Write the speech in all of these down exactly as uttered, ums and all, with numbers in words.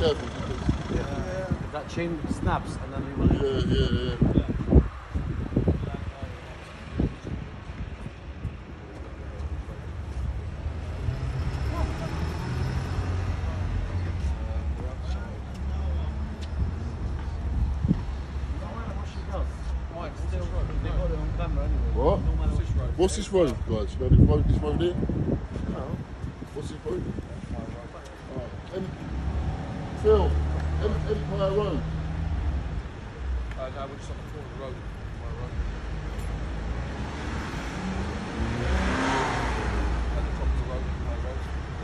careful because... Yeah. Yeah. If that chain snaps and then we will... Yeah, yeah, yeah. What? What's this road, guys? You know this road, this road here? No. What's this road? Oh. M Phil, M Empire Road. Uh, no, we're just on the corner of the road. Road. At the top of the road, Empire Road.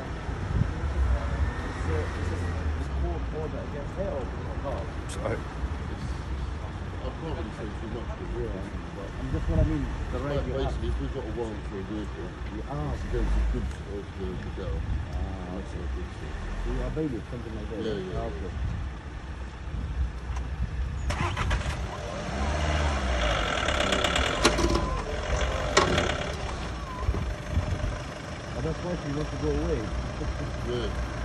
It's called order against hell or not? Sorry. I can't really say too much to it. And that's what I mean. The But radio. basically, if we've got a warrant for a vehicle, Ah, it's against the goods of the, the girl. Ah, That's not good stuff. you are bailiff, something like that. Yeah, yeah, Ah, yeah. okay. But that's why she wants to go away. Yeah.